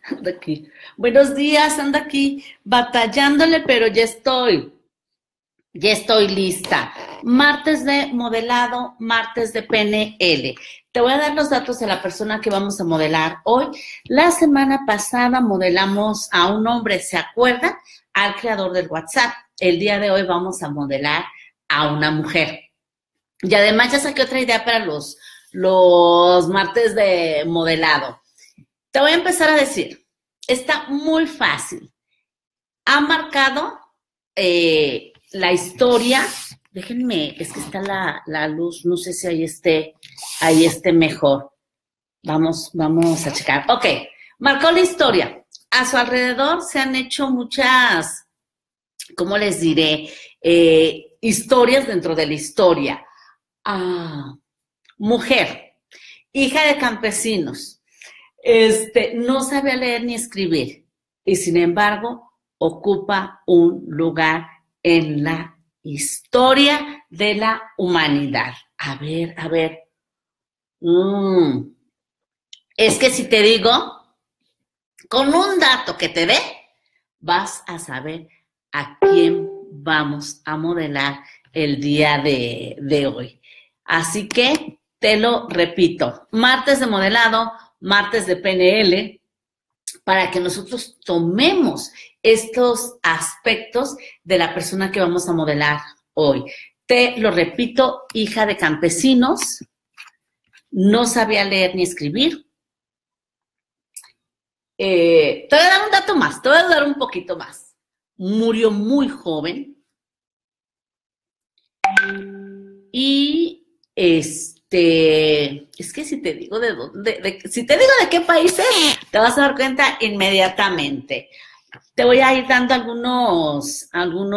Ando aquí. Buenos días, ando aquí batallándole, pero ya estoy lista. Martes de modelado, martes de PNL. Te voy a dar los datos de la persona que vamos a modelar hoy. La semana pasada modelamos a un hombre, ¿se acuerdan? Al creador del WhatsApp. El día de hoy vamos a modelar a una mujer. Y además ya saqué otra idea para los martes de modelado. Te voy a empezar a decir, está muy fácil. Ha marcado la historia. Déjenme, es que está la luz, no sé si ahí esté mejor. Vamos a checar. Ok, marcó la historia. A su alrededor se han hecho muchas, ¿cómo les diré? Historias dentro de la historia. Mujer, hija de campesinos, no sabía leer ni escribir y sin embargo ocupa un lugar en la historia de la humanidad. A ver. Es que si te digo, con un dato que te dé, vas a saber a quién vamos a modelar el día de hoy. Así que te lo repito, martes de modelado, martes de PNL, para que nosotros tomemos estos aspectos de la persona que vamos a modelar hoy. Te lo repito, hija de campesinos, no sabía leer ni escribir. Te voy a dar un dato más, te voy a dar un poquito más. Murió muy joven y es que si te digo si te digo de qué país es, te vas a dar cuenta inmediatamente. Te voy a ir dando algunos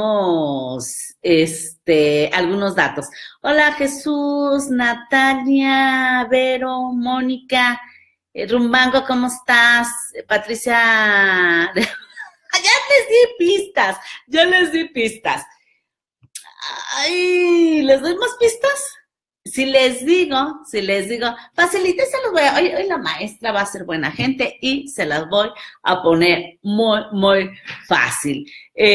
datos. Hola Jesús, Natalia, Vero, Mónica, Rumbango, ¿cómo estás? Patricia, ya les di pistas. Ay, ¿les doy más pistas? Si les digo, facilita, se los voy a, hoy la maestra va a ser buena gente y se las voy a poner muy, muy fácil.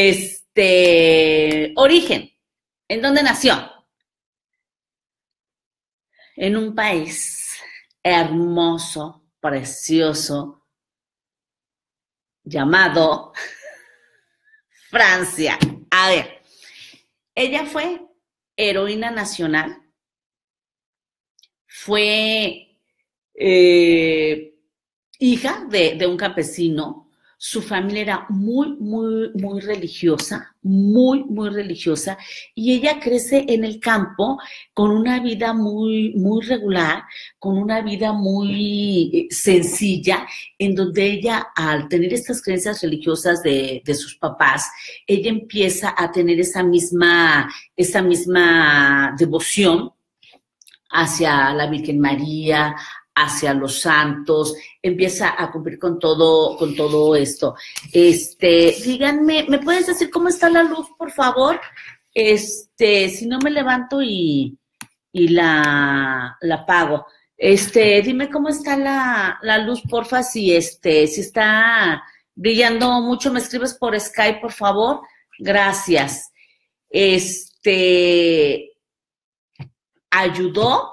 Origen, ¿en dónde nació? En un país hermoso, precioso, llamado Francia. A ver, ella fue heroína nacional. Fue hija de un campesino. Su familia era muy, muy, muy religiosa, muy, muy religiosa, y ella crece en el campo con una vida muy, muy regular, con una vida muy sencilla, en donde ella, al tener estas creencias religiosas de sus papás, ella empieza a tener esa misma devoción hacia la Virgen María, hacia los santos, empieza a cumplir con todo esto. Díganme, ¿me puedes decir cómo está la luz, por favor? Si no me levanto y la apago. Dime cómo está la luz, porfa, si está brillando mucho, me escribes por Skype, por favor. Gracias. Ayudó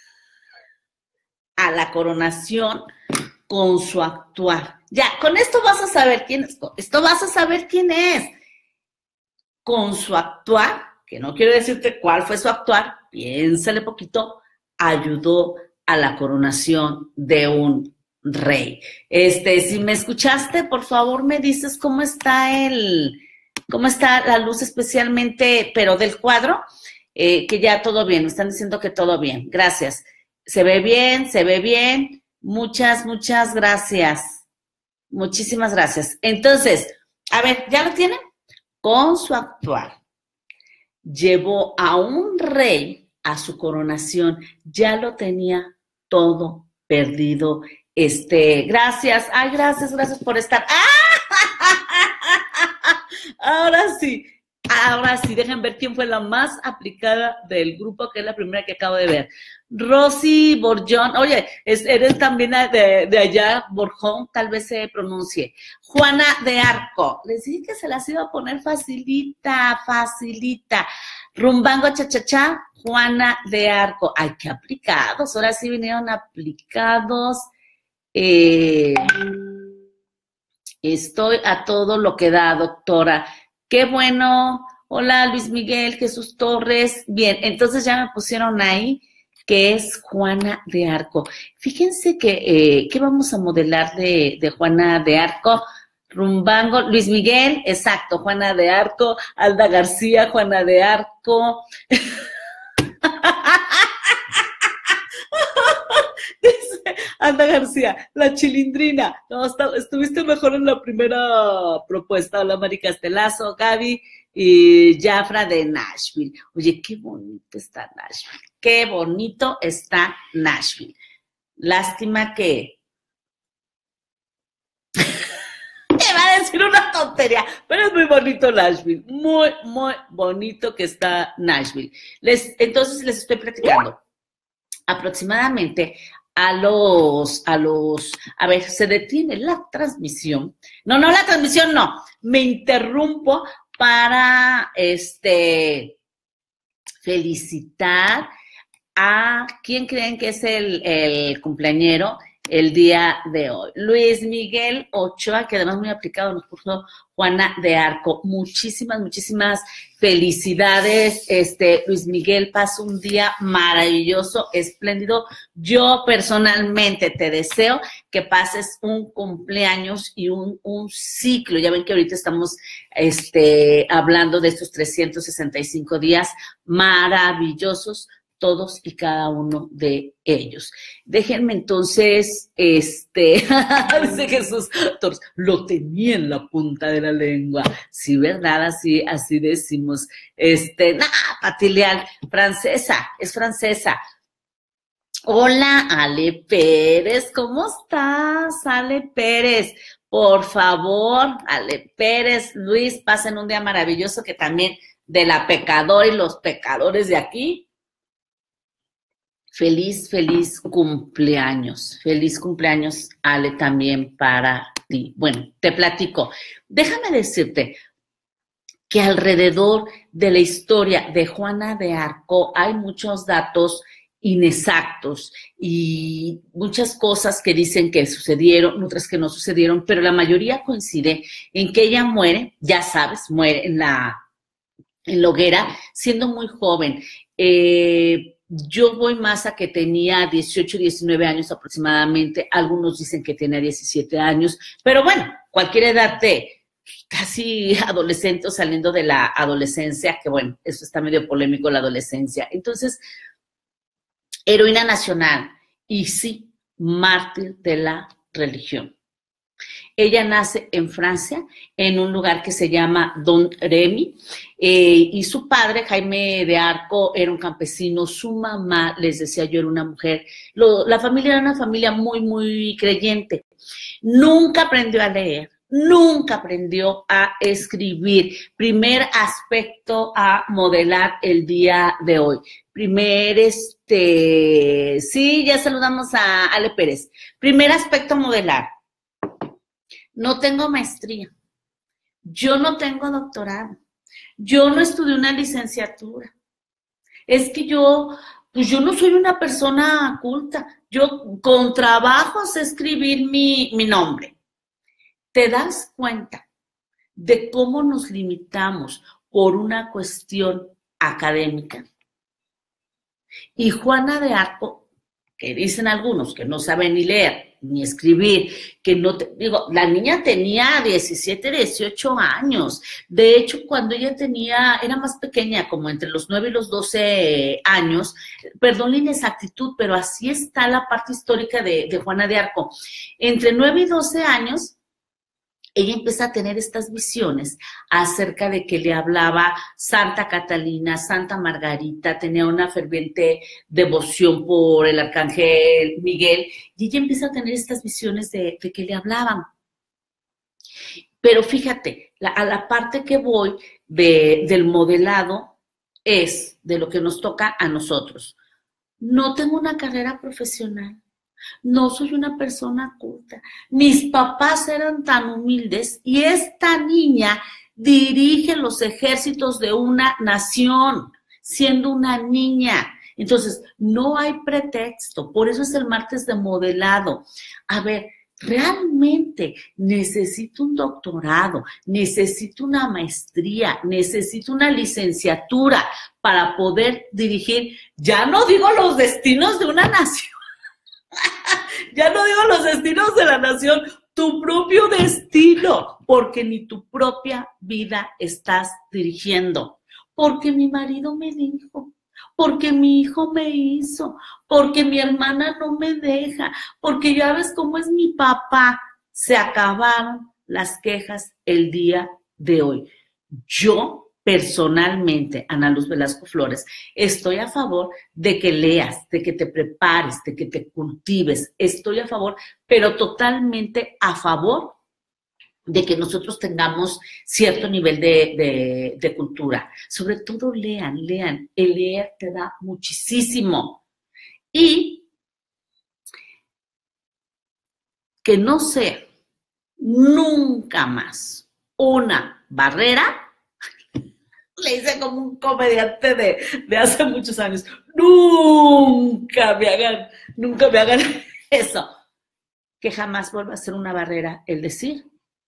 a la coronación con su actuar. Ya, con esto vas a saber quién es. Esto vas a saber quién es. Con su actuar, que no quiero decirte cuál fue su actuar, piénsale poquito, ayudó a la coronación de un rey. Si me escuchaste, por favor me dices cómo está la luz especialmente, pero del cuadro. Que ya todo bien, me están diciendo que todo bien, gracias. Se ve bien, muchas gracias, muchísimas gracias. Entonces, a ver, ¿ya lo tienen? Con su actuar, llevó a un rey a su coronación, ya lo tenía todo perdido. Gracias por estar. Ahora sí, dejen ver quién fue la más aplicada del grupo, que es la primera que acabo de ver. Rosy Borjón, oye, eres también de allá, Borjón, tal vez se pronuncie. Juana de Arco, les dije que se las iba a poner facilita, facilita. Rumbango Chachachá, Juana de Arco. Ay, qué aplicados, ahora sí vinieron aplicados. Estoy a todo lo que da, doctora. Qué bueno. Hola, Luis Miguel, Jesús Torres. Bien, entonces ya me pusieron ahí que es Juana de Arco. Fíjense que, ¿qué vamos a modelar de Juana de Arco? Rumbango, Luis Miguel, exacto, Juana de Arco, Alda García, Juana de Arco. Dice Alda García, la chilindrina. No, estuviste mejor en la primera propuesta. Hola, Mari Castelazo, Gaby y Jafra de Nashville. Oye, qué bonito está Nashville. Qué bonito está Nashville. Lástima que me va a decir una tontería, pero es muy bonito Nashville. Muy, muy bonito que está Nashville. Entonces les estoy platicando. Aproximadamente a ver, se detiene la transmisión. No, la transmisión no. Me interrumpo para felicitar a quién creen que es el cumpleañero el día de hoy. Luis Miguel Ochoa, que además muy aplicado nos puso Juana de Arco. Muchísimas, muchísimas felicidades, Luis Miguel, pasa un día maravilloso, espléndido. Yo personalmente te deseo que pases un cumpleaños y un ciclo. Ya ven que ahorita estamos hablando de estos 365 días maravillosos, todos y cada uno de ellos. Déjenme entonces, dice Jesús Torres, lo tenía en la punta de la lengua. Sí, ¿verdad? Así decimos. Pati Leal, francesa, es francesa. Hola, Ale Pérez, ¿cómo estás, Ale Pérez? Por favor, Ale Pérez, Luis, pasen un día maravilloso, que también de la pecadora y los pecadores de aquí. Feliz, feliz cumpleaños. Feliz cumpleaños, Ale, también para ti. Bueno, te platico. Déjame decirte que alrededor de la historia de Juana de Arco hay muchos datos inexactos y muchas cosas que dicen que sucedieron, otras que no sucedieron, pero la mayoría coincide en que ella muere, ya sabes, muere en la hoguera, siendo muy joven. Yo voy más a que tenía 18, 19 años aproximadamente. Algunos dicen que tenía 17 años. Pero bueno, cualquier edad de casi adolescente o saliendo de la adolescencia, que bueno, eso está medio polémico, la adolescencia. Entonces, heroína nacional y sí, mártir de la religión. Ella nace en Francia, en un lugar que se llama Don Remy, y su padre, Jaime de Arco, era un campesino. Su mamá, les decía yo, era una mujer. La familia era una familia muy, muy creyente. Nunca aprendió a leer, nunca aprendió a escribir. Primer aspecto a modelar el día de hoy. Sí, ya saludamos a Ale Pérez. Primer aspecto a modelar. No tengo maestría, yo no tengo doctorado, yo no estudié una licenciatura. Es que yo no soy una persona culta, yo con trabajo sé escribir mi nombre. ¿Te das cuenta de cómo nos limitamos por una cuestión académica? Y Juana de Arco, que dicen algunos que no saben ni leer ni escribir, que no, la niña tenía 17, 18 años. De hecho, cuando ella era más pequeña, como entre los 9 y los 12 años, perdón la inexactitud, pero así está la parte histórica de Juana de Arco. Entre 9 y 12 años, ella empieza a tener estas visiones acerca de que le hablaba Santa Catalina, Santa Margarita, tenía una ferviente devoción por el arcángel Miguel, y ella empieza a tener estas visiones de que le hablaban. Pero fíjate, a la parte que voy del modelado es de lo que nos toca a nosotros. no tengo una carrera profesional, no soy una persona culta, mis papás eran tan humildes y esta niña dirige los ejércitos de una nación, siendo una niña. Entonces, no hay pretexto, por eso es el martes de modelado. A ver, realmente necesito un doctorado, necesito una maestría, necesito una licenciatura para poder dirigir, ya no digo los destinos de una nación, ya no digo los destinos de la nación, tu propio destino, porque ni tu propia vida estás dirigiendo. Porque mi marido me dijo, porque mi hijo me hizo, porque mi hermana no me deja, porque ya ves cómo es mi papá. Se acabaron las quejas el día de hoy. Yo personalmente, Ana Luz Velasco Flores, estoy a favor de que leas, de que te prepares, de que te cultives. Estoy a favor, pero totalmente a favor de que nosotros tengamos cierto nivel de cultura. Sobre todo lean. El leer te da muchísimo. Y que no sea nunca más una barrera. Le hice como un comediante de hace muchos años. Nunca me hagan eso. Que jamás vuelva a ser una barrera el decir.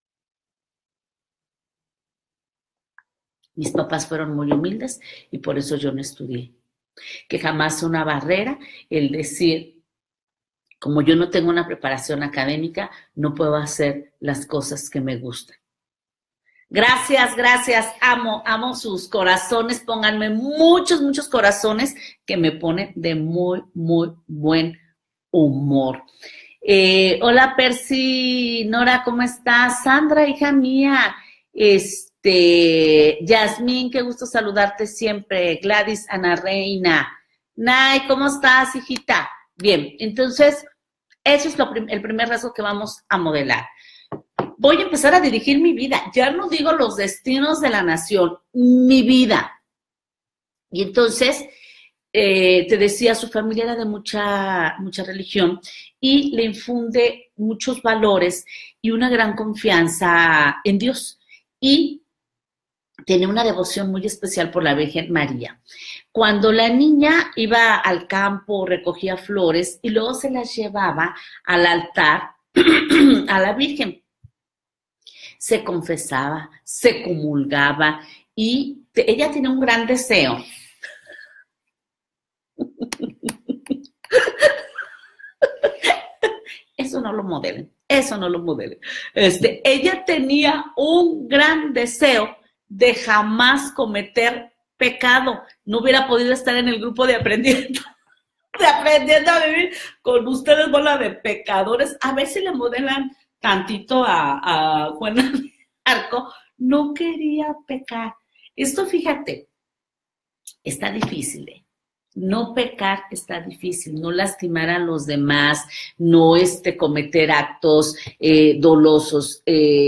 Mis papás fueron muy humildes y por eso yo no estudié. Que jamás sea una barrera el decir, como yo no tengo una preparación académica, no puedo hacer las cosas que me gustan. Gracias, amo sus corazones, pónganme muchos corazones que me ponen de muy buen humor. Hola Percy, Nora, ¿cómo estás? Sandra, hija mía, Yasmín, qué gusto saludarte siempre, Gladys, Ana Reina, Nay, ¿cómo estás, hijita? Bien, entonces, eso es el primer rasgo que vamos a modelar. Voy a empezar a dirigir mi vida. Ya no digo los destinos de la nación, mi vida. Y entonces, te decía, su familia era de mucha religión y le infunde muchos valores y una gran confianza en Dios. Y tiene una devoción muy especial por la Virgen María. Cuando la niña iba al campo, recogía flores y luego se las llevaba al altar a la Virgen. Se confesaba, se comulgaba y ella tiene un gran deseo. Eso no lo modelen. Ella tenía un gran deseo de jamás cometer pecado. No hubiera podido estar en el grupo de aprendiendo a vivir con ustedes, bola de pecadores. A ver si le modelan tantito a Juana Arco. No quería pecar. Esto, fíjate, está difícil, No pecar está difícil, no lastimar a los demás, no cometer actos dolosos.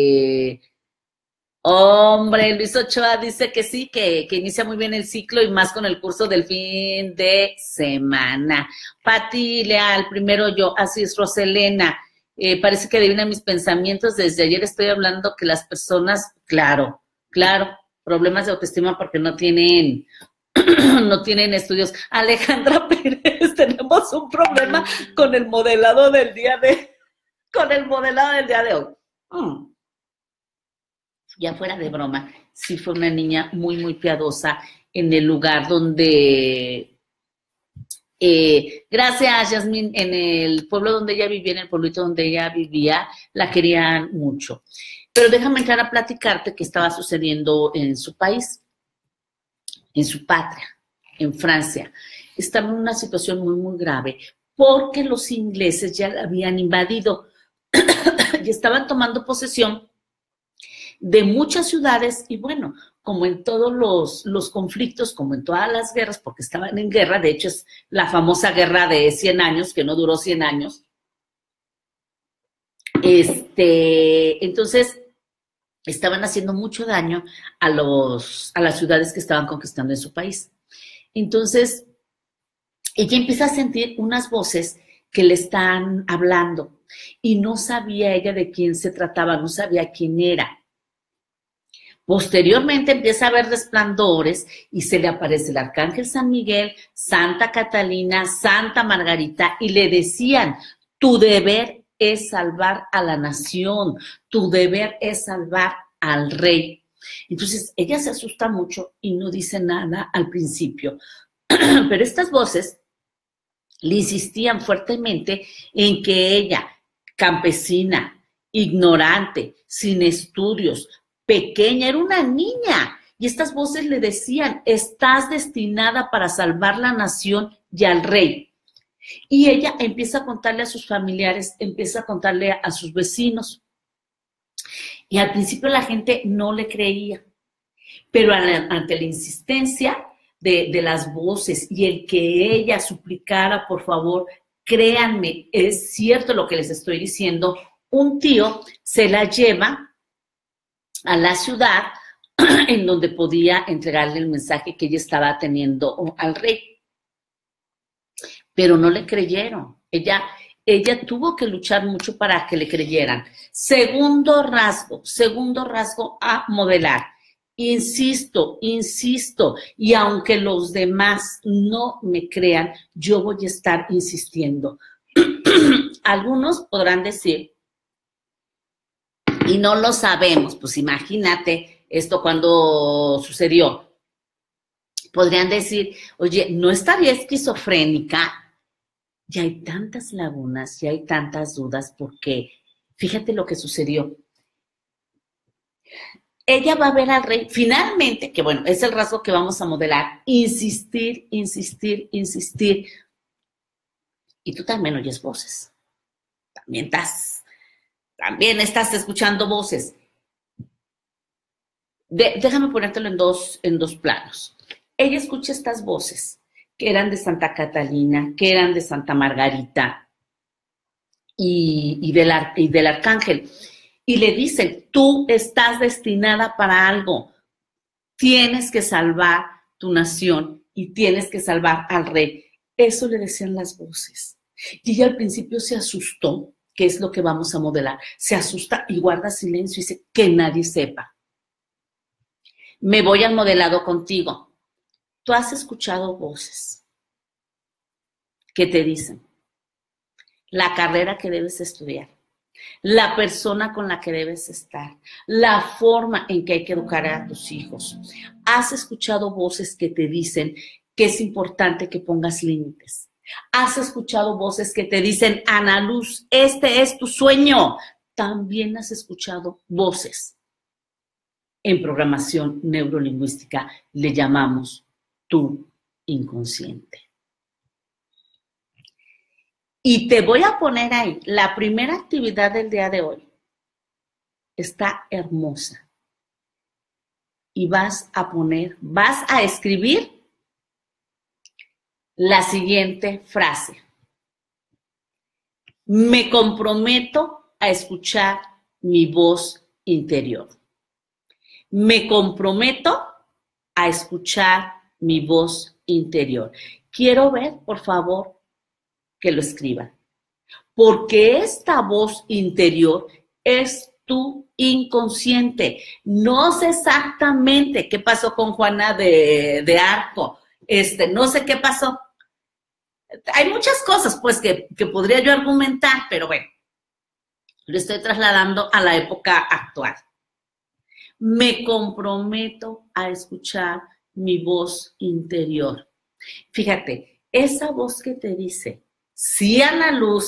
Hombre, Luis Ochoa dice que sí, que inicia muy bien el ciclo y más con el curso del fin de semana. Pati Leal, primero yo, así es, Roselena. Parece que adivina mis pensamientos. Desde ayer estoy hablando que las personas, claro, problemas de autoestima porque no tienen estudios. Alejandra Pérez, tenemos un problema con el modelado del día de hoy. Ya fuera de broma, sí fue una niña muy piadosa en el lugar donde gracias, Yasmín, en el pueblo donde ella vivía, en el pueblito donde ella vivía, la querían mucho. Pero déjame entrar a platicarte qué estaba sucediendo en su país, en su patria, en Francia. Estaba en una situación muy grave porque los ingleses ya la habían invadido y estaban tomando posesión de muchas ciudades y bueno, como en todos los conflictos, como en todas las guerras, porque estaban en guerra, de hecho es la famosa guerra de 100 años, que no duró 100 años. Entonces, estaban haciendo mucho daño a las ciudades que estaban conquistando en su país. Entonces, ella empieza a sentir unas voces que le están hablando y no sabía ella de quién se trataba, no sabía quién era. Posteriormente empieza a ver resplandores y se le aparece el arcángel San Miguel, Santa Catalina, Santa Margarita y le decían, tu deber es salvar a la nación, tu deber es salvar al rey. Entonces ella se asusta mucho y no dice nada al principio, pero estas voces le insistían fuertemente en que ella, campesina, ignorante, sin estudios, pequeña, era una niña. Y estas voces le decían, estás destinada para salvar la nación y al rey. Y ella empieza a contarle a sus familiares, empieza a contarle a sus vecinos. Y al principio la gente no le creía. Pero ante la insistencia de las voces y el que ella suplicara, por favor, créanme, es cierto lo que les estoy diciendo, un tío se la lleva a la ciudad en donde podía entregarle el mensaje que ella estaba teniendo al rey. Pero no le creyeron. Ella tuvo que luchar mucho para que le creyeran. Segundo rasgo a modelar. Insisto, y aunque los demás no me crean, yo voy a estar insistiendo. Algunos podrán decir, y no lo sabemos, pues imagínate esto cuando sucedió. Podrían decir, oye, ¿no estaría esquizofrénica? Ya hay tantas lagunas, ya hay tantas dudas, porque fíjate lo que sucedió. Ella va a ver al rey, finalmente, que bueno, es el rasgo que vamos a modelar, insistir. Y tú también oyes voces. También estás escuchando voces. Déjame ponértelo en dos planos. Ella escucha estas voces, que eran de Santa Catalina, que eran de Santa Margarita y del arcángel. Y le dicen, tú estás destinada para algo. Tienes que salvar tu nación y tienes que salvar al rey. Eso le decían las voces. Y ella al principio se asustó, que es lo que vamos a modelar. Se asusta y guarda silencio y dice, que nadie sepa. Me voy al modelado contigo. Tú has escuchado voces que te dicen la carrera que debes estudiar, la persona con la que debes estar, la forma en que hay que educar a tus hijos. Has escuchado voces que te dicen que es importante que pongas límites. Has escuchado voces que te dicen, Ana Luz, este es tu sueño. También has escuchado voces. En programación neurolingüística le llamamos tu inconsciente. Y te voy a poner ahí, la primera actividad del día de hoy está hermosa. Y vas a escribir la siguiente frase. Me comprometo a escuchar mi voz interior. Me comprometo a escuchar mi voz interior. Quiero ver, por favor, que lo escriban. Porque esta voz interior es tu inconsciente. No sé exactamente qué pasó con Juana de Arco. No sé qué pasó. Hay muchas cosas, pues, que podría yo argumentar, pero bueno, lo estoy trasladando a la época actual. Me comprometo a escuchar mi voz interior. Fíjate, esa voz que te dice, sí, Ana Luz,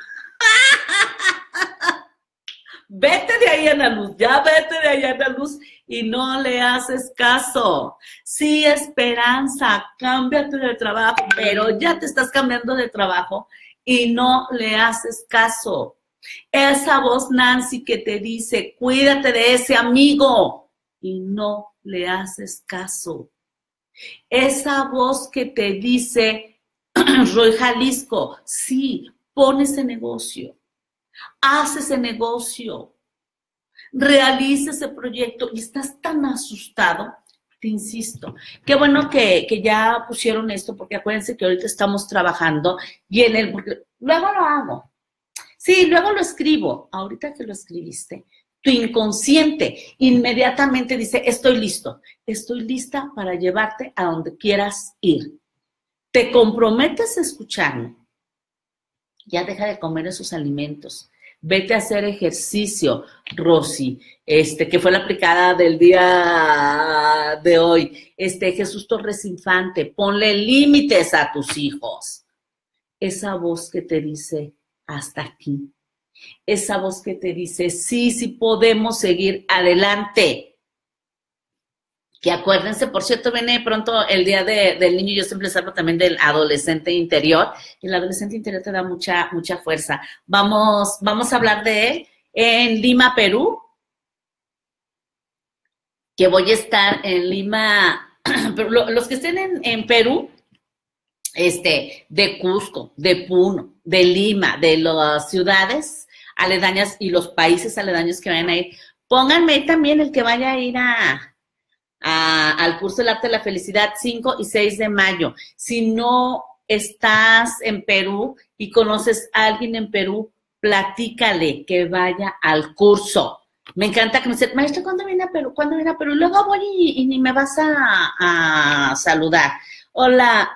vete de ahí, Ana Luz, ya vete de ahí, Ana Luz, y no le haces caso. Sí, Esperanza, cámbiate de trabajo, pero ya te estás cambiando de trabajo y no le haces caso. Esa voz, Nancy, que te dice, cuídate de ese amigo, y no le haces caso. Esa voz que te dice, Roy Jalisco, sí, pon ese negocio, haz ese negocio, realiza ese proyecto y estás tan asustado te insisto. Qué bueno que ya pusieron esto, porque acuérdense que ahorita estamos trabajando y luego lo hago. Sí, luego lo escribo. Ahorita que lo escribiste, tu inconsciente inmediatamente dice, estoy listo, estoy lista para llevarte a donde quieras ir. Te comprometes a escucharme. Ya deja de comer esos alimentos. Vete a hacer ejercicio, Rosy, que fue la aplicada del día de hoy. Jesús Torres Infante, ponle límites a tus hijos. Esa voz que te dice, hasta aquí. Esa voz que te dice, sí, sí podemos seguir adelante. Que acuérdense, por cierto, viene pronto el día del niño, yo siempre les hablo también del adolescente interior. El adolescente interior te da mucha fuerza. Vamos a hablar de él en Lima, Perú. Que voy a estar en Lima, pero los que estén en Perú, de Cusco, de Puno, de Lima, de las ciudades aledañas y los países aledaños que vayan a ir, pónganme también el que vaya a ir al curso del arte de la felicidad 5 y 6 de mayo. Si no estás en Perú y conoces a alguien en Perú, platícale que vaya al curso. Me encanta que me dice, maestra, ¿cuándo viene a Perú? ¿Cuándo viene a Perú? Luego voy y ni me vas a saludar. Hola,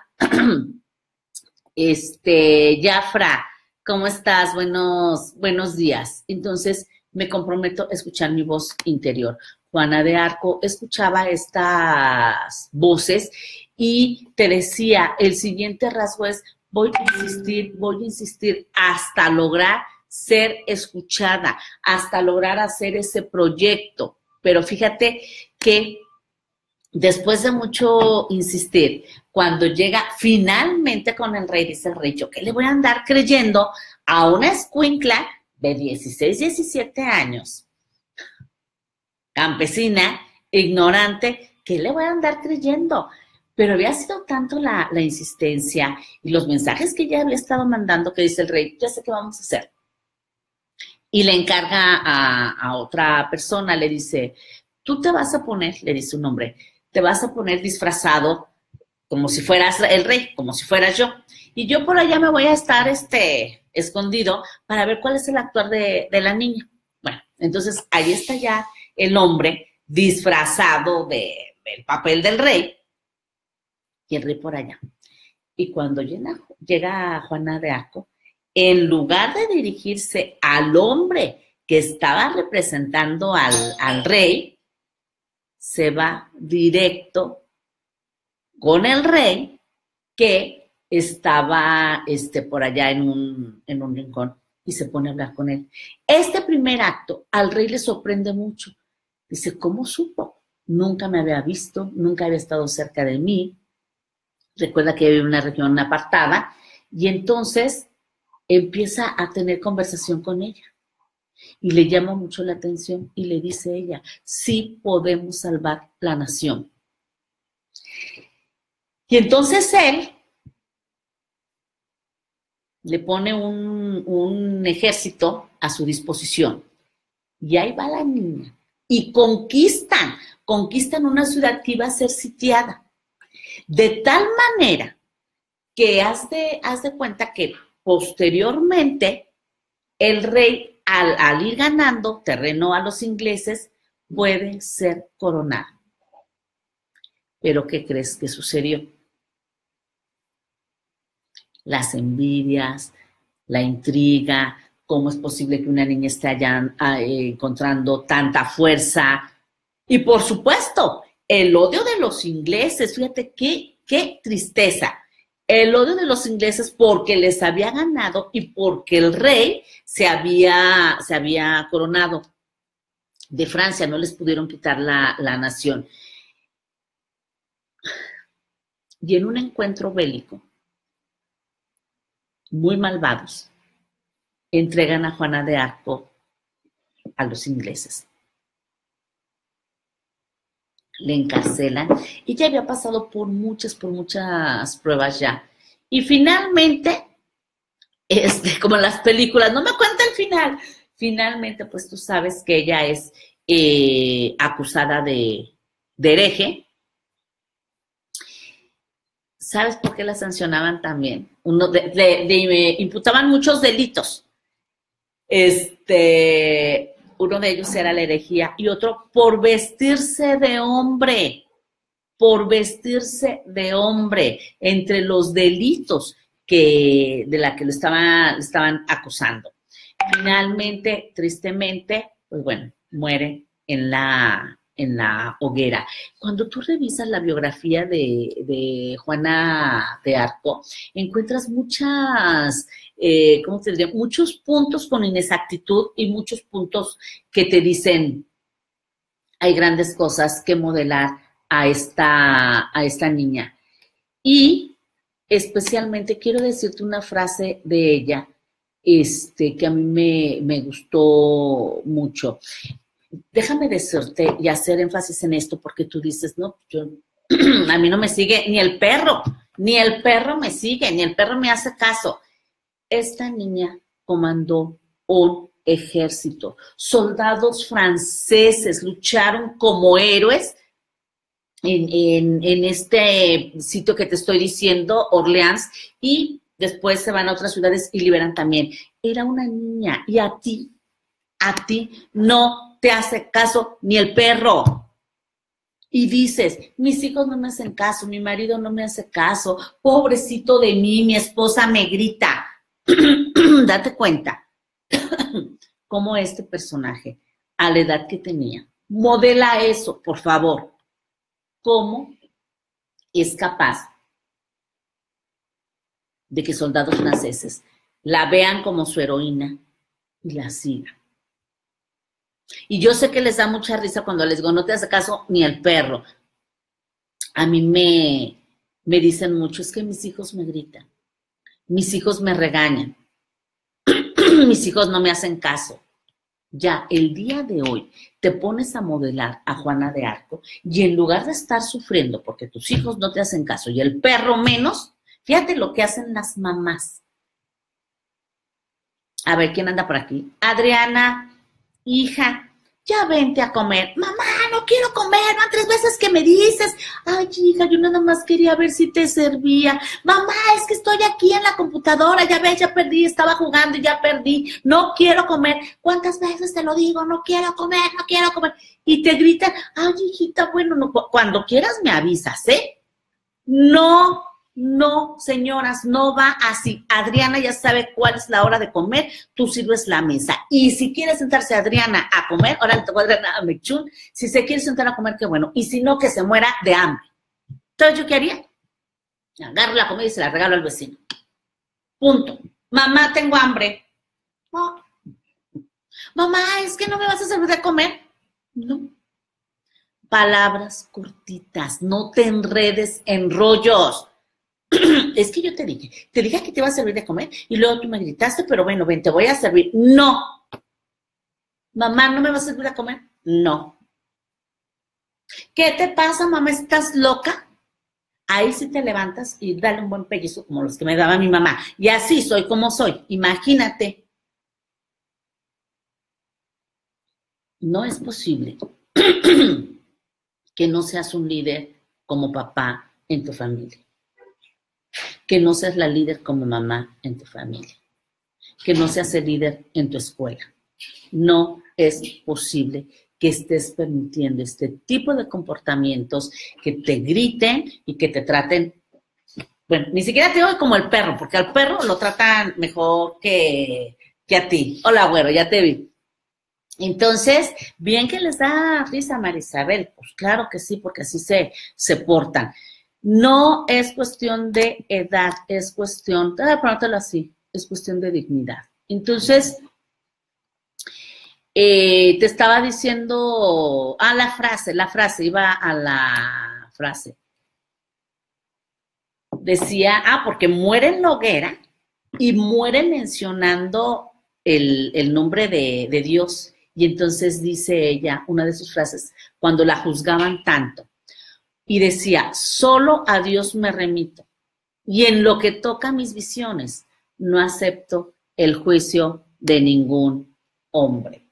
Jafra, ¿cómo estás? Buenos días. Entonces, me comprometo a escuchar mi voz interior. Juana de Arco escuchaba estas voces y te decía, el siguiente rasgo es, voy a insistir hasta lograr ser escuchada, hasta lograr hacer ese proyecto. Pero fíjate que después de mucho insistir, cuando llega finalmente con el rey, dice el rey, yo que le voy a andar creyendo a una escuincla de 16, 17 años, campesina, ignorante, ¿qué le voy a andar creyendo? Pero había sido tanto la insistencia y los mensajes que ella había estado mandando que dice el rey, ya sé qué vamos a hacer. Y le encarga a otra persona, le dice, tú te vas a poner, le dice un hombre, te vas a poner disfrazado como si fueras el rey, como si fueras yo. Y yo por allá me voy a estar escondido para ver cuál es el actuar de la niña. Bueno, entonces ahí está ya el hombre disfrazado del papel del rey y el rey por allá. Y cuando llega Juana de Arco, en lugar de dirigirse al hombre que estaba representando al rey, se va directo con el rey que estaba por allá en un rincón y se pone a hablar con él. Este primer acto al rey le sorprende mucho. Dice, ¿cómo supo? Nunca me había visto, nunca había estado cerca de mí. Recuerda que vive en una región apartada y entonces empieza a tener conversación con ella y le llama mucho la atención y le dice ella, sí podemos salvar la nación. Y entonces él le pone un ejército a su disposición y ahí va la niña y conquistan una ciudad que iba a ser sitiada. De tal manera que haz de cuenta que posteriormente el rey, al ir ganando terreno a los ingleses, puede ser coronado. ¿Pero qué crees que sucedió? Las envidias, la intriga, cómo es posible que una niña esté allá encontrando tanta fuerza. Y por supuesto, el odio de los ingleses, fíjate qué tristeza. El odio de los ingleses porque les había ganado y porque el rey se había coronado. De Francia no les pudieron quitar la nación. Y en un encuentro bélico, muy malvados, entregan a Juana de Arco a los ingleses. Le encarcelan y ya había pasado por muchas pruebas ya. Y finalmente, como en las películas, no me cuenta el final. Finalmente, pues tú sabes que ella es acusada de hereje ¿Sabes por qué la sancionaban también? Imputaban muchos delitos. Uno de ellos era la herejía y otro por vestirse de hombre. Por vestirse de hombre, entre los delitos de la que lo estaban acusando. Finalmente, tristemente, pues bueno, muere en la hoguera. Cuando tú revisas la biografía de Juana de Arco, encuentras ¿cómo te diría? Muchos puntos con inexactitud y muchos puntos que te dicen, hay grandes cosas que modelar a esta niña. Y especialmente quiero decirte una frase de ella que a mí me gustó mucho. Déjame decirte y hacer énfasis en esto porque tú dices, no, a mí no me sigue ni el perro me sigue, ni el perro me hace caso. Esta niña comandó un ejército. Soldados franceses lucharon como héroes en este sitio que te estoy diciendo, Orleans, y después se van a otras ciudades y liberan también. Era una niña y a ti no te hace caso ni el perro. Y dices, mis hijos no me hacen caso, mi marido no me hace caso, pobrecito de mí, mi esposa me grita. Date cuenta cómo este personaje, a la edad que tenía, modela eso, por favor. ¿Cómo es capaz de que soldados franceses la vean como su heroína y la sigan? Y yo sé que les da mucha risa cuando les digo, no te hace caso ni el perro. A mí me dicen mucho, es que mis hijos me gritan, mis hijos me regañan, mis hijos no me hacen caso. Ya el día de hoy te pones a modelar a Juana de Arco y en lugar de estar sufriendo porque tus hijos no te hacen caso y el perro menos, fíjate lo que hacen las mamás. A ver, ¿quién anda por aquí? Adriana, hija, ya vente a comer. Mamá, no quiero comer, van 3 veces que me dices. Ay, hija, yo nada más quería ver si te servía. Mamá, es que estoy aquí en la computadora, ya ves, ya perdí, estaba jugando y ya perdí. No quiero comer. ¿Cuántas veces te lo digo? No quiero comer, no quiero comer. Y te gritan, ay, hijita, bueno, no, cuando quieras me avisas, ¿eh? No, señoras, no va así. Adriana ya sabe cuál es la hora de comer, tú sirves la mesa. Y si quiere sentarse Adriana a comer, ahora le tocó a Adriana a Mechún, si se quiere sentar a comer, qué bueno. Y si no, que se muera de hambre. Entonces, ¿yo qué haría? Agarro la comida y se la regalo al vecino. Punto. Mamá, tengo hambre. No. Mamá, ¿es que no me vas a servir de comer? No. Palabras cortitas, no te enredes en rollos. Es que yo te dije que te iba a servir de comer y luego tú me gritaste, pero bueno, ven, te voy a servir. No. Mamá, ¿no me vas a servir de comer? No. ¿Qué te pasa, mamá? ¿Estás loca? Ahí sí te levantas y dale un buen pellizco como los que me daba mi mamá. Y así soy como soy. Imagínate. No es posible que no seas un líder como papá en tu familia. Que no seas la líder como mamá en tu familia, que no seas el líder en tu escuela. No es posible que estés permitiendo este tipo de comportamientos, que te griten y que te traten, bueno, ni siquiera te digo como el perro, porque al perro lo tratan mejor que a ti. Hola, güero, ya te vi. Entonces, bien que les da risa a Marisabel, pues claro que sí, porque así se portan. No es cuestión de edad, es cuestión, te voy a ponértelo así, es cuestión de dignidad. Entonces, te estaba diciendo, la frase, iba a la frase. Decía, porque muere en la hoguera y muere mencionando el nombre de Dios. Y entonces dice ella, una de sus frases, cuando la juzgaban tanto, y decía, solo a Dios me remito, y en lo que toca a mis visiones, no acepto el juicio de ningún hombre.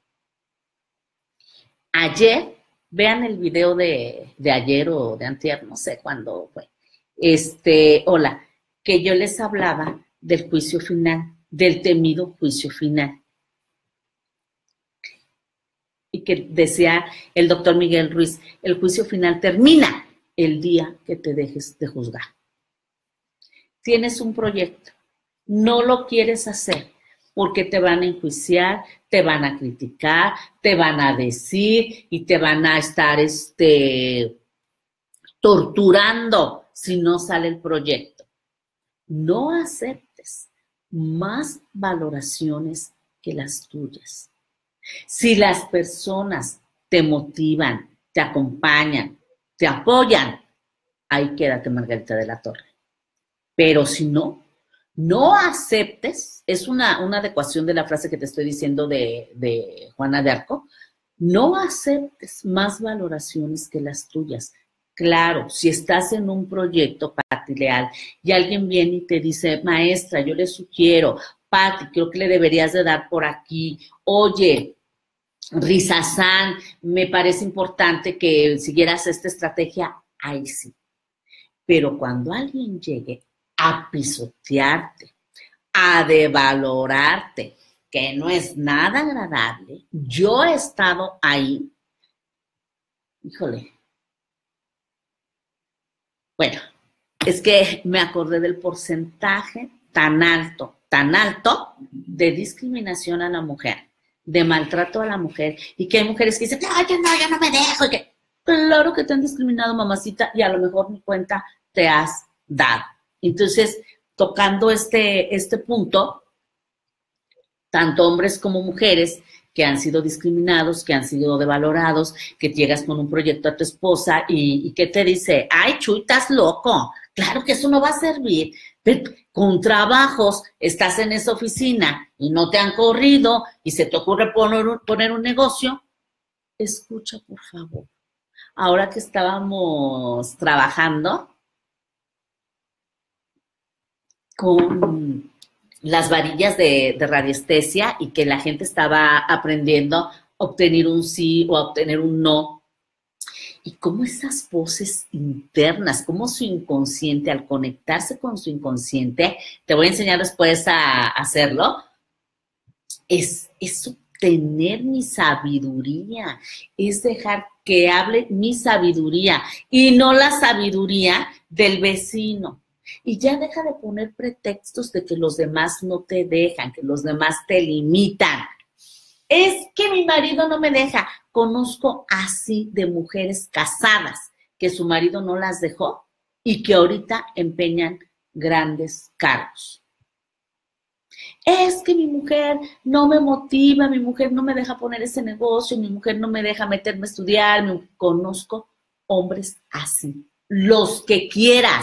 Ayer, vean el video de ayer o de antier, no sé cuándo fue, hola, que yo les hablaba del juicio final, del temido juicio final. Y que decía el doctor Miguel Ruiz, el juicio final termina el día que te dejes de juzgar. Tienes un proyecto, no lo quieres hacer porque te van a enjuiciar, te van a criticar, te van a decir y te van a estar torturando si no sale el proyecto. No aceptes más valoraciones que las tuyas. Si las personas te motivan, te acompañan, te apoyan, ahí quédate, Margarita de la Torre. Pero si no, no aceptes, es una adecuación de la frase que te estoy diciendo de Juana de Arco, no aceptes más valoraciones que las tuyas. Claro, si estás en un proyecto, Pati Leal, y alguien viene y te dice, maestra, yo le sugiero, Pati, creo que le deberías de dar por aquí, oye, Rizazán, me parece importante que siguieras esta estrategia, ahí sí. Pero cuando alguien llegue a pisotearte, a devalorarte, que no es nada agradable, yo he estado ahí, híjole. Bueno, es que me acordé del porcentaje tan alto de discriminación a la mujer, de maltrato a la mujer, y que hay mujeres que dicen, no, yo no me dejo, y que, claro que te han discriminado, mamacita, y a lo mejor ni cuenta te has dado. Entonces, tocando este punto, tanto hombres como mujeres que han sido discriminados, que han sido devalorados, que llegas con un proyecto a tu esposa y que te dice, ay, Chuy, estás loco, claro que eso no va a servir, pero con trabajos estás en esa oficina y no te han corrido y se te ocurre poner un negocio, escucha, por favor. Ahora que estábamos trabajando con las varillas de radiestesia y que la gente estaba aprendiendo a obtener un sí o a obtener un no. Y cómo esas voces internas, cómo su inconsciente, al conectarse con su inconsciente, te voy a enseñar después a hacerlo, es obtener mi sabiduría, es dejar que hable mi sabiduría y no la sabiduría del vecino. Y ya deja de poner pretextos de que los demás no te dejan, que los demás te limitan. Es que mi marido no me deja. Conozco así de mujeres casadas que su marido no las dejó y que ahorita empeñan grandes cargos. Es que mi mujer no me motiva, mi mujer no me deja poner ese negocio, mi mujer no me deja meterme a estudiar. Conozco hombres así, los que quieras,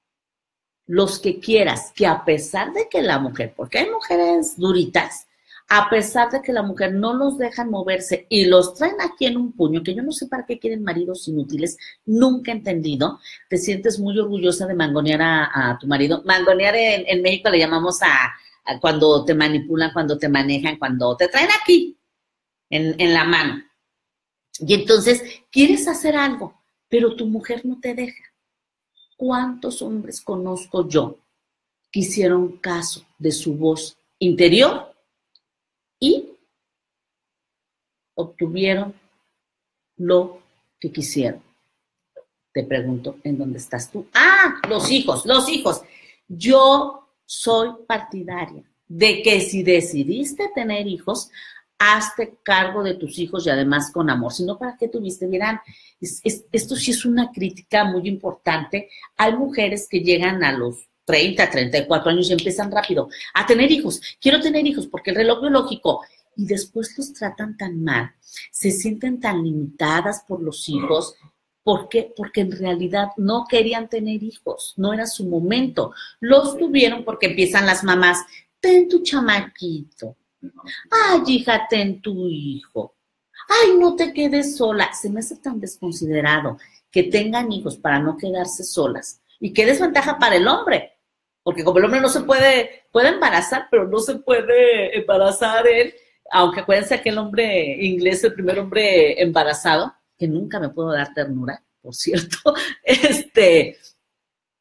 que a pesar de que la mujer, porque hay mujeres duritas, a pesar de que la mujer no los dejan moverse y los traen aquí en un puño, que yo no sé para qué quieren maridos inútiles, nunca he entendido, te sientes muy orgullosa de mangonear a tu marido. Mangonear en México le llamamos a cuando te manipulan, cuando te manejan, cuando te traen aquí, en la mano. Y entonces quieres hacer algo, pero tu mujer no te deja. ¿Cuántos hombres conozco yo que hicieron caso de su voz interior y obtuvieron lo que quisieron? Te pregunto, ¿en dónde estás tú? ¡Ah! Los hijos. Yo soy partidaria de que si decidiste tener hijos, hazte cargo de tus hijos y además con amor. Si no, ¿para qué tuviste? Verán, esto sí es una crítica muy importante. Hay mujeres que llegan a los 30, 34 años y empiezan rápido a tener hijos. Quiero tener hijos porque el reloj biológico. Y después los tratan tan mal, se sienten tan limitadas por los hijos. ¿Por qué? Porque en realidad no querían tener hijos, no era su momento. Los tuvieron porque empiezan las mamás, ten tu chamaquito. Ay, hija, ten tu hijo. Ay, no te quedes sola. Se me hace tan desconsiderado que tengan hijos para no quedarse solas. Y qué desventaja para el hombre. Porque como el hombre no se puede embarazar, pero no se puede embarazar él. Aunque acuérdense que el hombre inglés, el primer hombre embarazado, que nunca me puedo dar ternura, por cierto,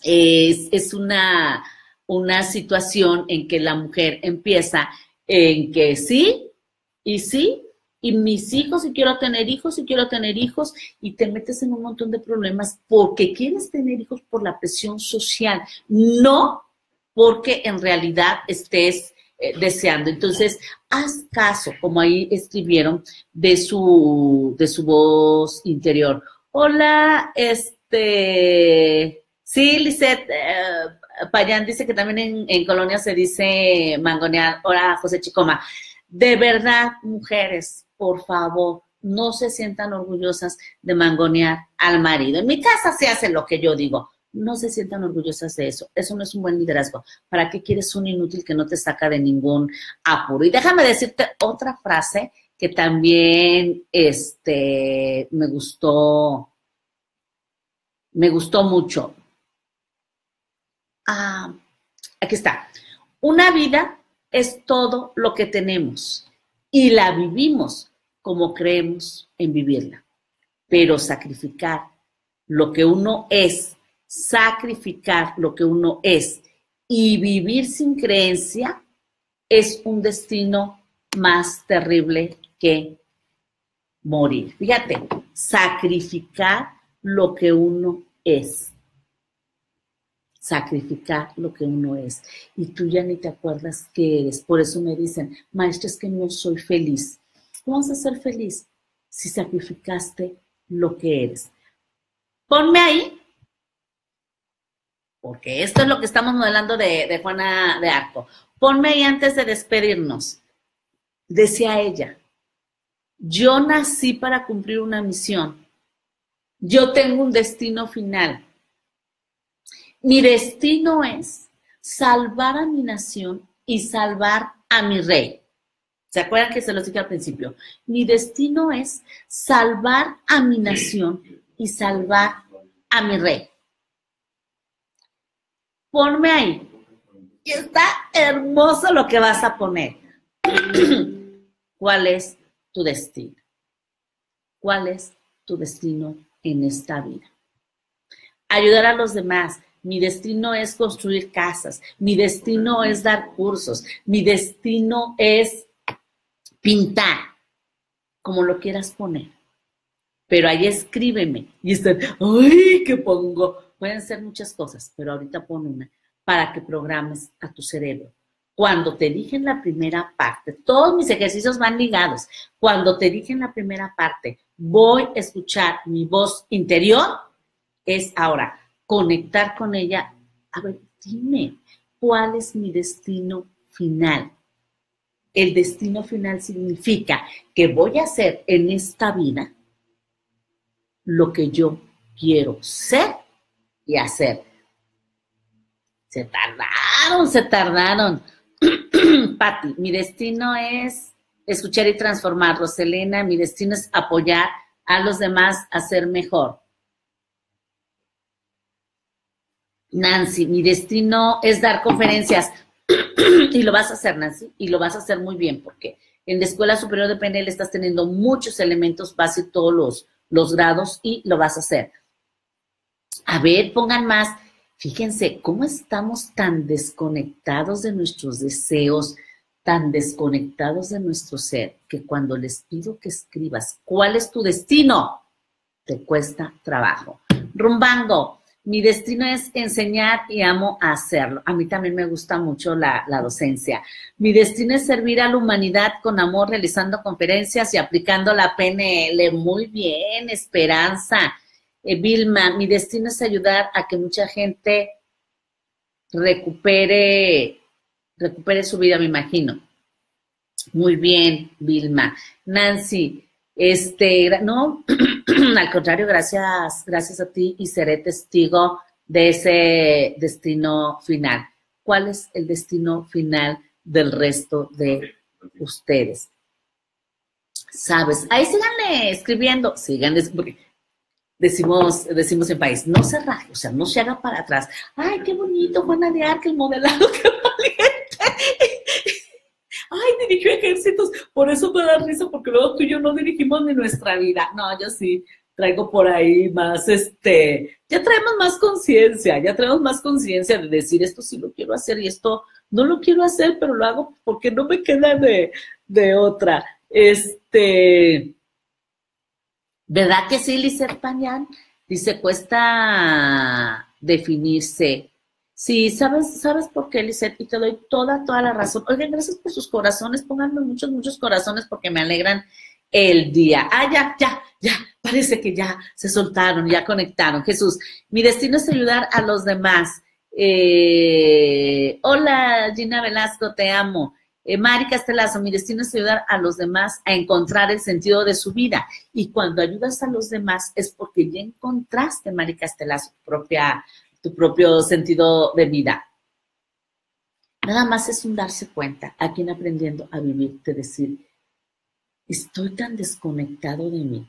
es una situación en que la mujer empieza en que sí, y mis hijos, y quiero tener hijos, y te metes en un montón de problemas porque quieres tener hijos por la presión social, no porque en realidad estés deseando. Entonces, haz caso, como ahí escribieron, de su voz interior. Hola, sí, Lisette, Payán dice que también en Colonia se dice mangonear. Hola, José Chicoma. De verdad, mujeres, por favor, no se sientan orgullosas de mangonear al marido. En mi casa se hace lo que yo digo. No se sientan orgullosas de eso. Eso no es un buen liderazgo. ¿Para qué quieres un inútil que no te saca de ningún apuro? Y déjame decirte otra frase que también me gustó mucho. Aquí está. Una vida es todo lo que tenemos y la vivimos como creemos en vivirla. Pero sacrificar lo que uno es y vivir sin creencia es un destino más terrible que morir. Fíjate, sacrificar lo que uno es. Sacrificar lo que uno es. Y tú ya ni te acuerdas qué eres. Por eso me dicen, maestra, es que no soy feliz. ¿Cómo vas a ser feliz si sacrificaste lo que eres? Ponme ahí, porque esto es lo que estamos modelando de Juana de Arco. Ponme ahí antes de despedirnos. Decía ella, yo nací para cumplir una misión. Yo tengo un destino final. Mi destino es salvar a mi nación y salvar a mi rey. ¿Se acuerdan que se los dije al principio? Mi destino es salvar a mi nación y salvar a mi rey. Ponme ahí. Y está hermoso lo que vas a poner. ¿Cuál es tu destino? ¿Cuál es tu destino en esta vida? Ayudar a los demás. Mi destino es construir casas. Mi destino es dar cursos. Mi destino es pintar. Como lo quieras poner. Pero ahí escríbeme. Y están, ¡ay, qué pongo! Pueden ser muchas cosas, pero ahorita pon una para que programes a tu cerebro. Cuando te dije en la primera parte, todos mis ejercicios van ligados. Cuando te dije en la primera parte, voy a escuchar mi voz interior, es ahora conectar con ella. A ver, dime, ¿cuál es mi destino final? El destino final significa que voy a hacer en esta vida lo que yo quiero ser y hacer. Se tardaron. Pati, mi destino es escuchar y transformar. Roselena, mi destino es apoyar a los demás a ser mejor. Nancy, mi destino es dar conferencias. Y lo vas a hacer, Nancy, y lo vas a hacer muy bien, porque en la Escuela Superior de PNL estás teniendo muchos elementos, vas a ir todos los grados y lo vas a hacer. A ver, pongan más. Fíjense cómo estamos tan desconectados de nuestros deseos, tan desconectados de nuestro ser, que cuando les pido que escribas cuál es tu destino, te cuesta trabajo. Rumbango, mi destino es enseñar y amo hacerlo. A mí también me gusta mucho la docencia. Mi destino es servir a la humanidad con amor, realizando conferencias y aplicando la PNL. Muy bien, Esperanza. Vilma, mi destino es ayudar a que mucha gente recupere su vida, me imagino. Muy bien, Vilma. Nancy, no, al contrario, gracias a ti y seré testigo de ese destino final. ¿Cuál es el destino final del resto de ustedes? ¿Sabes? Ahí síganle escribiendo, porque decimos en país, no se raje, o sea, no se haga para atrás. Ay, qué bonito, Juana de Arco, el modelado, qué valiente. Ay, dirigió ejércitos, por eso me da risa, porque luego tú y yo no dirigimos ni nuestra vida. No, yo sí, traigo por ahí más, ya traemos más conciencia de decir esto sí lo quiero hacer y esto no lo quiero hacer, pero lo hago porque no me queda de otra. ¿Verdad que sí, Lizeth Pañán? Dice, cuesta definirse. Sí, ¿sabes por qué, Lizeth? Y te doy toda la razón. Oigan, gracias por sus corazones. Pónganme muchos corazones porque me alegran el día. Ya, parece que ya se soltaron, ya conectaron. Jesús, mi destino es ayudar a los demás. Hola, Gina Velasco, te amo. Mari Castelazo, mi destino es ayudar a los demás a encontrar el sentido de su vida. Y cuando ayudas a los demás es porque ya encontraste, Mari Castelazo, tu propio sentido de vida. Nada más es un darse cuenta, aquí en Aprendiendo a Vivir, de decir, estoy tan desconectado de mí,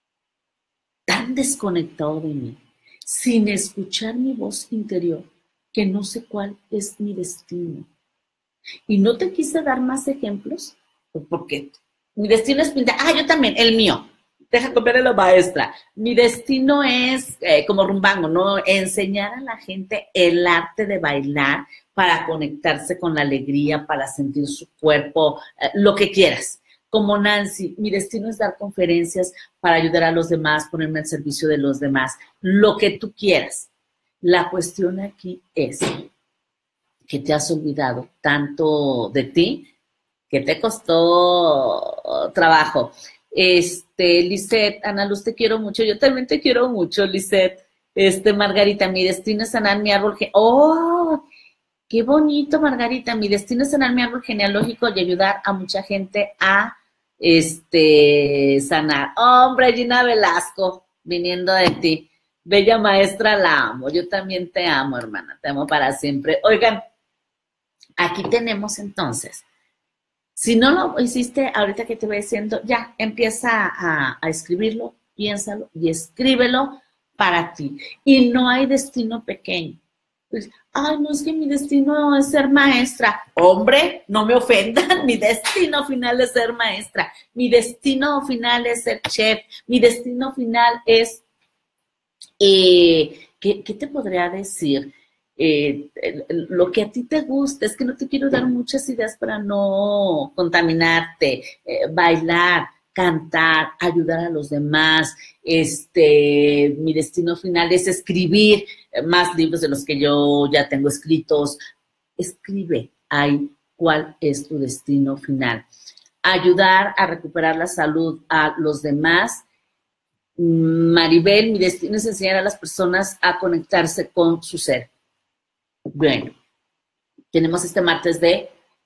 sin escuchar mi voz interior, que no sé cuál es mi destino. Y no te quise dar más ejemplos, porque mi destino es pintar. Yo también, el mío. Deja copiar a la maestra. Mi destino es, como Rumbango, ¿no? Enseñar a la gente el arte de bailar para conectarse con la alegría, para sentir su cuerpo, lo que quieras. Como Nancy, mi destino es dar conferencias para ayudar a los demás, ponerme al servicio de los demás. Lo que tú quieras. La cuestión aquí es que te has olvidado tanto de ti que te costó trabajo. Lizeth, Ana Luz, te quiero mucho. Yo también te quiero mucho, Lizeth. Margarita, mi destino es sanar mi árbol. ¡Oh! ¡Qué bonito, Margarita! Mi destino es sanar mi árbol genealógico y ayudar a mucha gente a sanar. ¡Hombre, Gina Velasco! Viniendo de ti. Bella maestra, la amo. Yo también te amo, hermana. Te amo para siempre. Oigan, aquí tenemos entonces. Si no lo hiciste ahorita que te voy diciendo, ya empieza a escribirlo, piénsalo y escríbelo para ti. Y no hay destino pequeño. Pues, no es que mi destino es ser maestra. Hombre, no me ofendan, mi destino final es ser maestra. Mi destino final es ser chef. Mi destino final es, ¿qué te podría decir? Lo que a ti te gusta, es que no te quiero dar muchas ideas para no contaminarte, bailar, cantar, ayudar a los demás, mi destino final es escribir más libros de los que yo ya tengo escritos. Escribe ahí cuál es tu destino final. Ayudar a recuperar la salud a los demás. Maribel, mi destino es enseñar a las personas a conectarse con su ser. Bueno, tenemos este martes de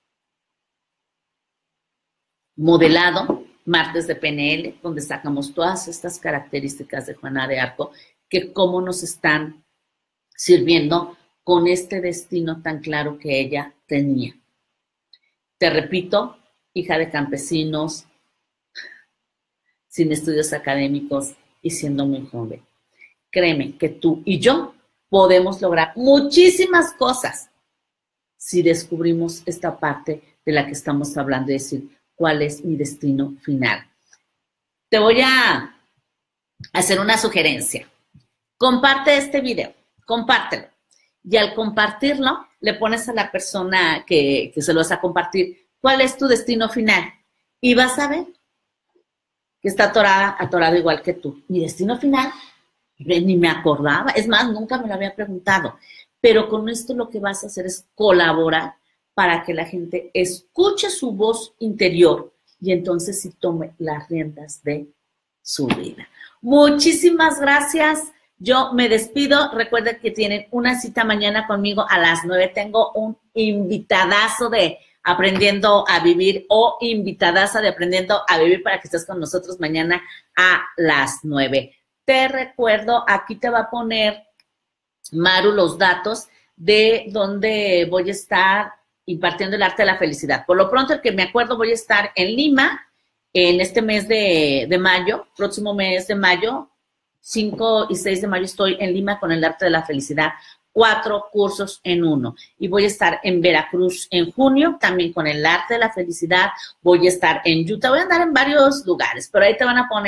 modelado, martes de PNL, donde sacamos todas estas características de Juana de Arco, que cómo nos están sirviendo con este destino tan claro que ella tenía. Te repito, hija de campesinos, sin estudios académicos y siendo muy joven. Créeme que tú y yo podemos lograr muchísimas cosas si descubrimos esta parte de la que estamos hablando, es decir, cuál es mi destino final. Te voy a hacer una sugerencia. Comparte este video, compártelo. Y al compartirlo, le pones a la persona que se lo vas a compartir, ¿cuál es tu destino final? Y vas a ver que está atorado igual que tú. Mi destino final, ni me acordaba, es más, nunca me lo había preguntado, pero con esto lo que vas a hacer es colaborar para que la gente escuche su voz interior y entonces sí tome las riendas de su vida. Muchísimas gracias, yo me despido, recuerden que tienen una cita mañana conmigo a las 9, tengo un invitadazo de Aprendiendo a Vivir o invitadaza de Aprendiendo a Vivir para que estés con nosotros mañana a las 9. Te recuerdo, aquí te va a poner, Maru, los datos de donde voy a estar impartiendo el arte de la felicidad. Por lo pronto, el que me acuerdo, voy a estar en Lima en este mes de mayo, próximo mes de mayo, 5 y 6 de mayo estoy en Lima con el arte de la felicidad, 4 cursos en 1. Y voy a estar en Veracruz en junio, también con el arte de la felicidad. Voy a estar en Utah, voy a andar en varios lugares, pero ahí te van a poner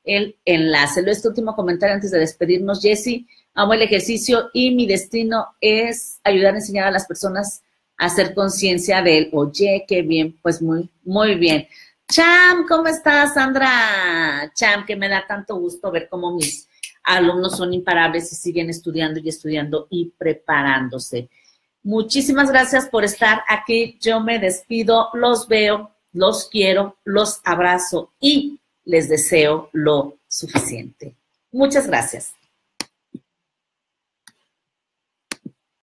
el enlace. Este último comentario antes de despedirnos, Jessy. Amo el ejercicio y mi destino es ayudar a enseñar a las personas a hacer conciencia de él. Oye, qué bien, pues muy, muy bien. Cham, ¿cómo estás, Sandra? Cham, que me da tanto gusto ver cómo mis alumnos son imparables y siguen estudiando y preparándose. Muchísimas gracias por estar aquí. Yo me despido, los veo, los quiero, los abrazo y les deseo lo suficiente. Muchas gracias.